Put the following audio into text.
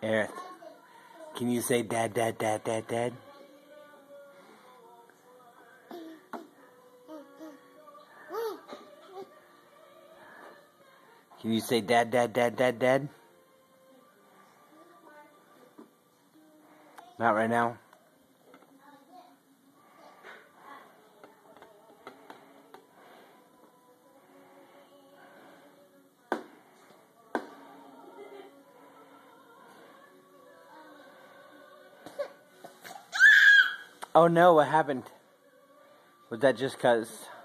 Aerith, can you say dad, dad, dad, dad, dad? Can you say dad, dad, dad, dad, dad? Not right now. Oh no, what happened? Was that just 'cause